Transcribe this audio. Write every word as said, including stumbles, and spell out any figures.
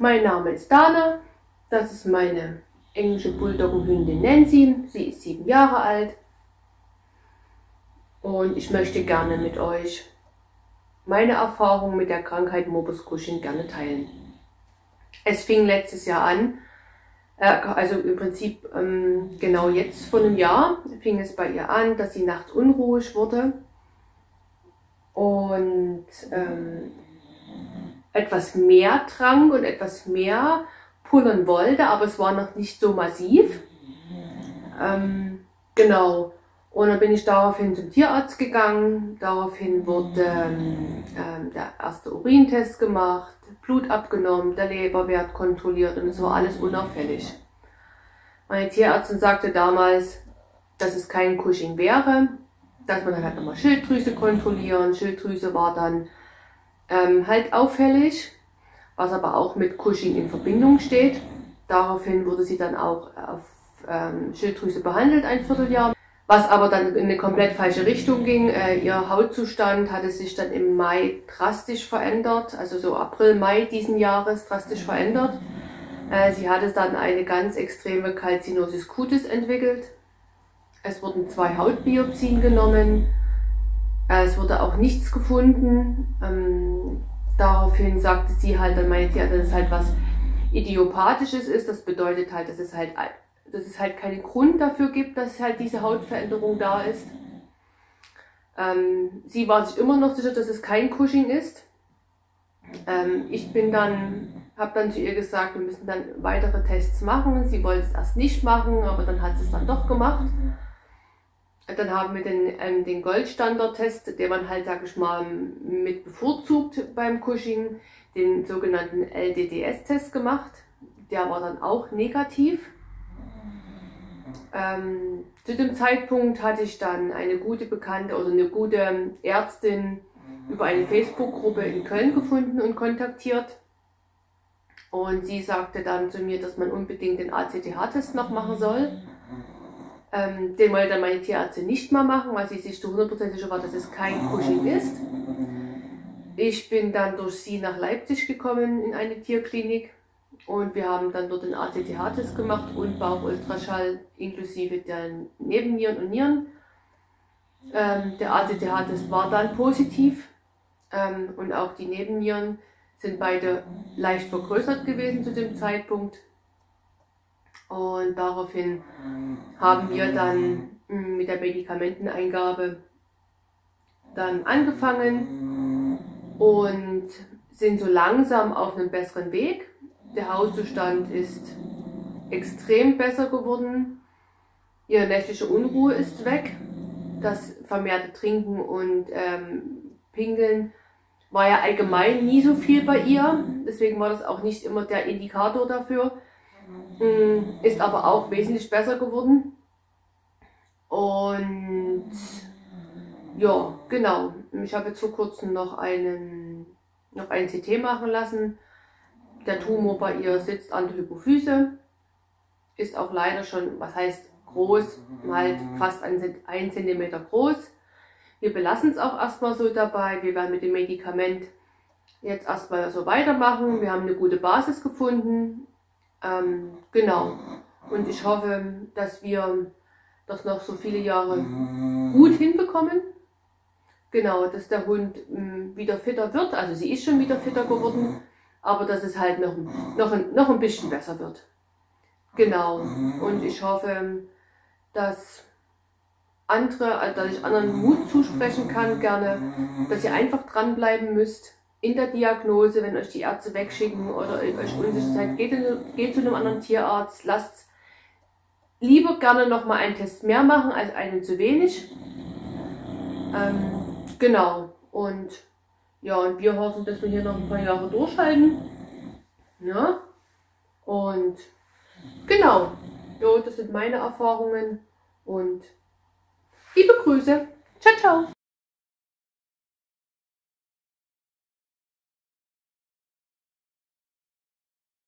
Mein Name ist Dana, das ist meine englische Bulldoggenhündin Nancy, sie ist sieben Jahre alt und ich möchte gerne mit euch meine Erfahrung mit der Krankheit Morbus Cushing gerne teilen. Es fing letztes Jahr an, äh, also im Prinzip ähm, genau jetzt vor einem Jahr fing es bei ihr an, dass sie nachts unruhig wurde und ähm, etwas mehr trank und etwas mehr pullern wollte, aber es war noch nicht so massiv. Ähm, genau. Und dann bin ich daraufhin zum Tierarzt gegangen. Daraufhin wurde ähm, der erste Urintest gemacht, Blut abgenommen, der Leberwert kontrolliert und es war alles unauffällig. Meine Tierärztin sagte damals, dass es kein Cushing wäre, dass man dann halt nochmal Schilddrüse kontrollieren. Schilddrüse war dann ähm, halt auffällig, was aber auch mit Cushing in Verbindung steht. Daraufhin wurde sie dann auch auf ähm, Schilddrüse behandelt, ein Vierteljahr. Was aber dann in eine komplett falsche Richtung ging. Äh, ihr Hautzustand hatte sich dann im Mai drastisch verändert, also so April, Mai diesen Jahres drastisch verändert. Äh, sie hatte dann eine ganz extreme Calcinosis cutis entwickelt. Es wurden zwei Hautbiopsien genommen. Äh, es wurde auch nichts gefunden. Ähm, daraufhin sagte sie halt dann, meine Tierärztin, dass es halt was Idiopathisches ist. Das bedeutet halt, dass es halt dass es halt keinen Grund dafür gibt, dass halt diese Hautveränderung da ist. Ähm, sie war sich immer noch sicher, dass es kein Cushing ist. Ähm, ich bin dann, habe dann zu ihr gesagt, wir müssen dann weitere Tests machen. Sie wollte es erst nicht machen, aber dann hat sie es dann doch gemacht. Dann haben wir den, ähm, den Goldstandard-Test, den man halt, sag ich mal, mit bevorzugt beim Cushing, den sogenannten L D D S-Test gemacht. Der war dann auch negativ. Ähm, zu dem Zeitpunkt hatte ich dann eine gute Bekannte oder eine gute Ärztin über eine Facebook-Gruppe in Köln gefunden und kontaktiert. Und sie sagte dann zu mir, dass man unbedingt den A C T H-Test noch machen soll. Ähm, den wollte dann meine Tierärztin nicht mehr machen, weil sie sich zu hundert Prozent sicher war, dass es kein Cushing ist. Ich bin dann durch sie nach Leipzig gekommen in eine Tierklinik. Und wir haben dann dort den A C T H-Test gemacht und Bauchultraschall inklusive der Nebennieren und Nieren. Ähm, der A C T H-Test war dann positiv ähm, und auch die Nebennieren sind beide leicht vergrößert gewesen zu dem Zeitpunkt. Und daraufhin haben wir dann mh, mit der Medikamenteneingabe dann angefangen und sind so langsam auf einem besseren Weg. Der Hautzustand ist extrem besser geworden. Ihre nächtliche Unruhe ist weg. Das vermehrte Trinken und ähm, Pinkeln war ja allgemein nie so viel bei ihr. Deswegen war das auch nicht immer der Indikator dafür. Ähm, ist aber auch wesentlich besser geworden. Und ja, genau. Ich habe jetzt vor kurzem noch einen, noch einen C T machen lassen. Der Tumor bei ihr sitzt an der Hypophyse, ist auch leider schon, was heißt groß, halt fast ein Zentimeter groß. Wir belassen es auch erstmal so dabei. Wir werden mit dem Medikament jetzt erstmal so weitermachen. Wir haben eine gute Basis gefunden. Ähm, genau. Und ich hoffe, dass wir das noch so viele Jahre gut hinbekommen. Genau, dass der Hund mh, wieder fitter wird. Also sie ist schon wieder fitter geworden. Aber dass es halt noch, noch, noch ein bisschen besser wird. Genau. Und ich hoffe, dass andere, also dass ich anderen Mut zusprechen kann, gerne, dass ihr einfach dranbleiben müsst in der Diagnose, wenn euch die Ärzte wegschicken oder euch unsicher seid, geht, in, geht zu einem anderen Tierarzt, lasst lieber gerne nochmal einen Test mehr machen als einen zu wenig. Ähm, genau. Und ja, und wir hoffen, dass wir hier noch ein paar Jahre durchhalten. Ja, und genau, ja, das sind meine Erfahrungen und liebe Grüße. Ciao, ciao.